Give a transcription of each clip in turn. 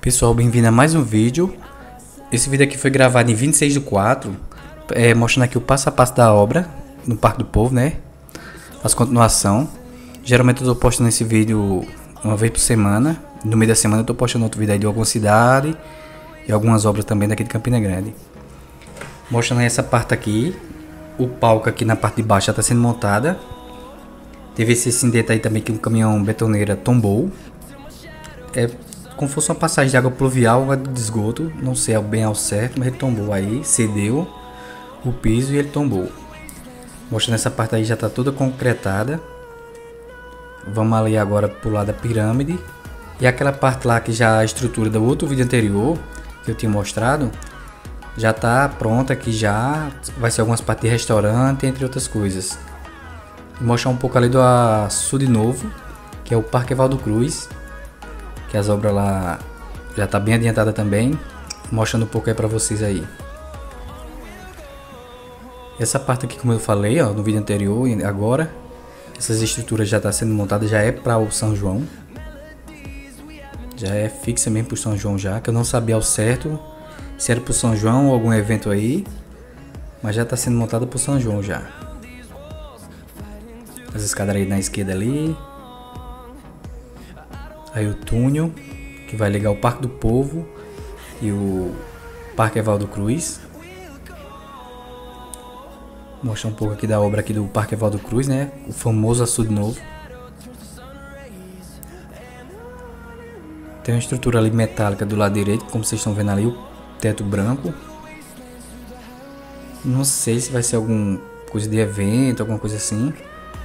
Pessoal, bem-vindo a mais um vídeo. Esse vídeo aqui foi gravado em 26/4, mostrando aqui o passo a passo da obra no Parque do Povo, né? As continuação. Geralmente eu tô postando esse vídeo uma vez por semana. No meio da semana eu tô postando outro vídeo aí de alguma cidade e algumas obras também daqui de Campina Grande. Mostrando aí essa parte aqui. O palco aqui na parte de baixo já está sendo montada. Teve esse acidente aí também que um caminhão betoneira tombou. É como se fosse uma passagem de água pluvial, água de esgoto, não sei bem ao certo, mas ele tombou aí, cedeu o piso e ele tombou. Mostrando essa parte aí já está toda concretada. Vamos ali agora pro lado da pirâmide. E aquela parte lá que já a estrutura do outro vídeo anterior, que eu tinha mostrado, já está pronta, que já vai ser algumas partes de restaurante, entre outras coisas. Vou mostrar um pouco ali do açude novo, que é o Parque Evaldo Cruz, que as obras lá já tá bem adiantada também, mostrando um pouco aí para vocês aí. Essa parte aqui, como eu falei, ó, no vídeo anterior e agora, essas estruturas já tá sendo montadas, já é para o São João. Já é fixa mesmo pro São João já, que eu não sabia ao certo se era pro São João ou algum evento aí, mas já tá sendo montada pro São João já. As escadarias na esquerda ali. Aí o túnel, que vai ligar o Parque do Povo e o Parque Evaldo Cruz. Vou mostrar um pouco aqui da obra aqui do Parque Evaldo Cruz, né? O famoso açude novo. Tem uma estrutura ali metálica do lado direito, como vocês estão vendo ali, o teto branco. Não sei se vai ser alguma coisa de evento, alguma coisa assim.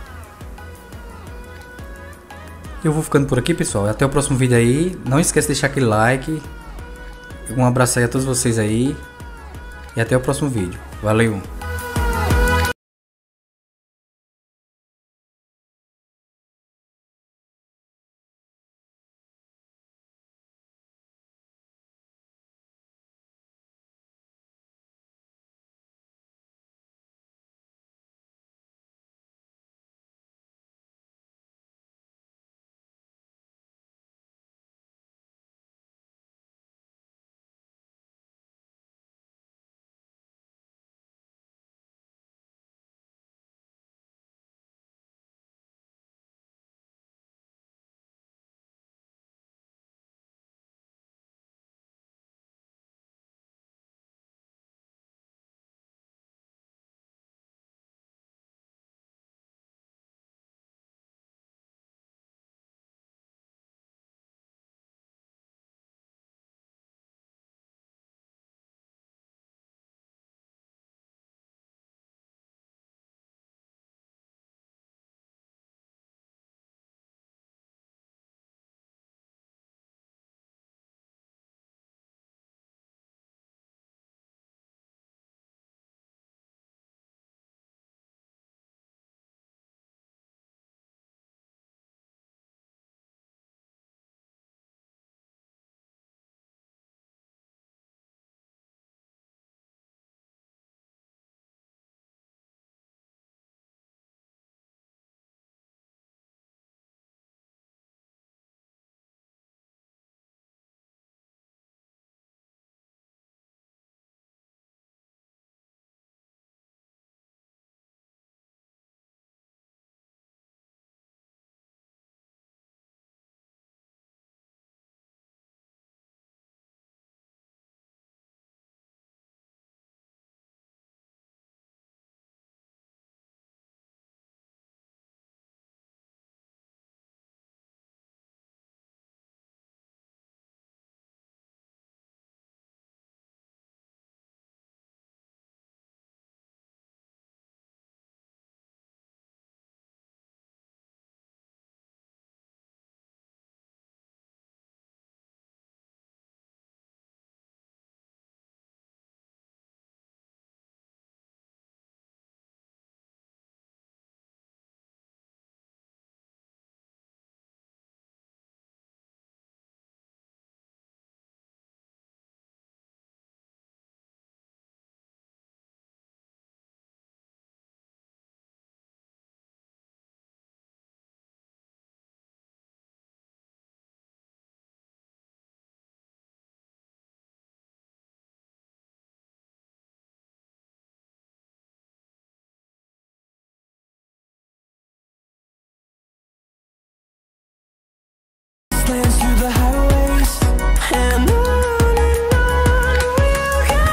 Eu vou ficando por aqui, pessoal. Até o próximo vídeo aí. Não esquece de deixar aquele like. Um abraço aí a todos vocês aí. E até o próximo vídeo. Valeu! wastelands, through the highways, and on we'll go.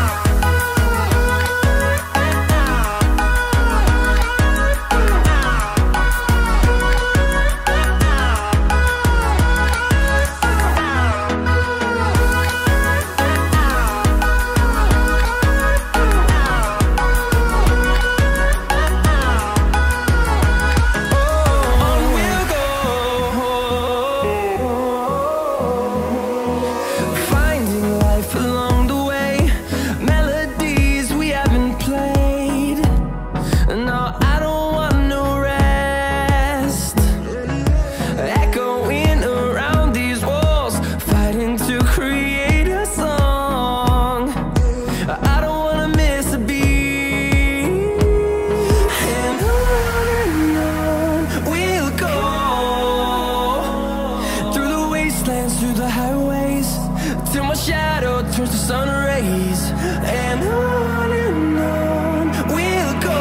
Through the highways, till my shadow turns to sun rays, and on we'll go.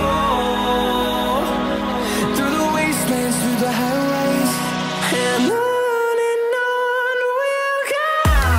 Through the wastelands, through the highways, and on we'll go.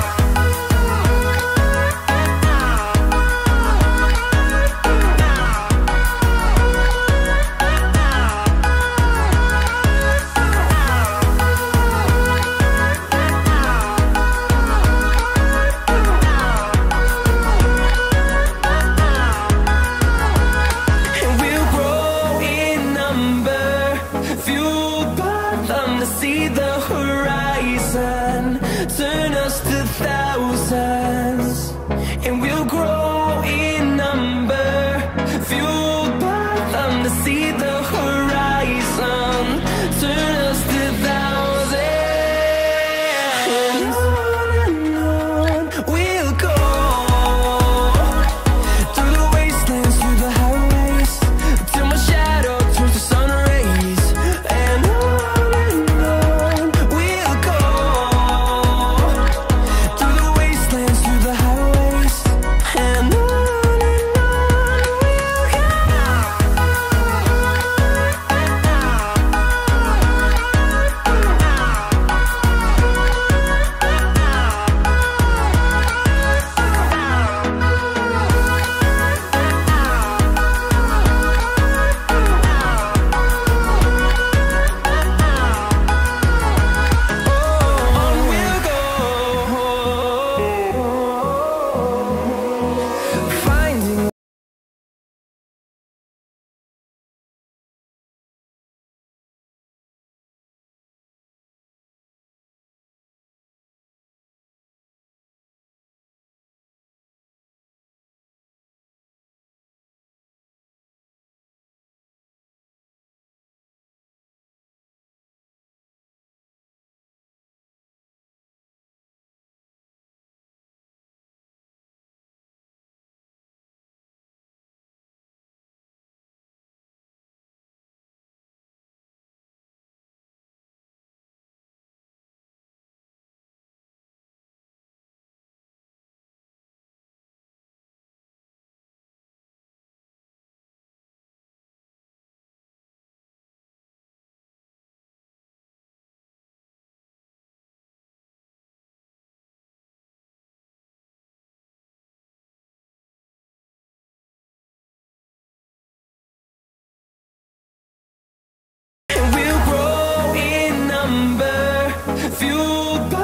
See the horizon, turn us to thousands, and we'll grow in number, fueled by them to see the horizon, turn us to thousands, and on we'll go. Through the wastelands, through the highways, till my shadow turns to sun rays, and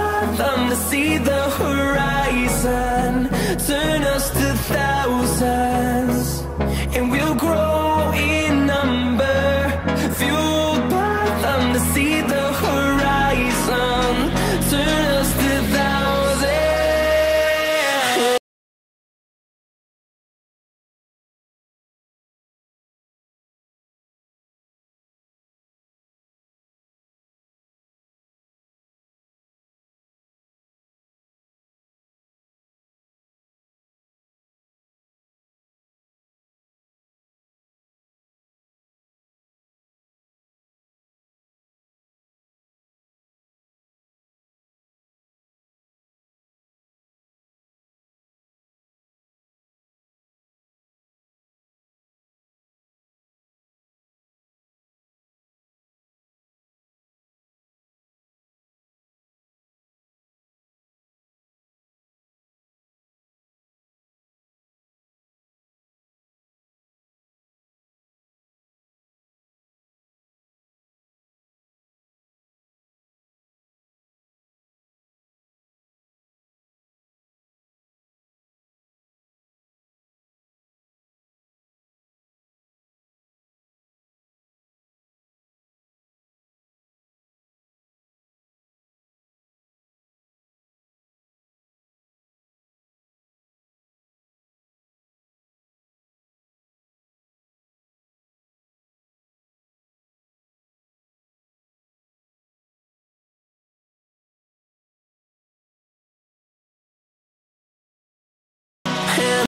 see the horizon, turn us to thousands.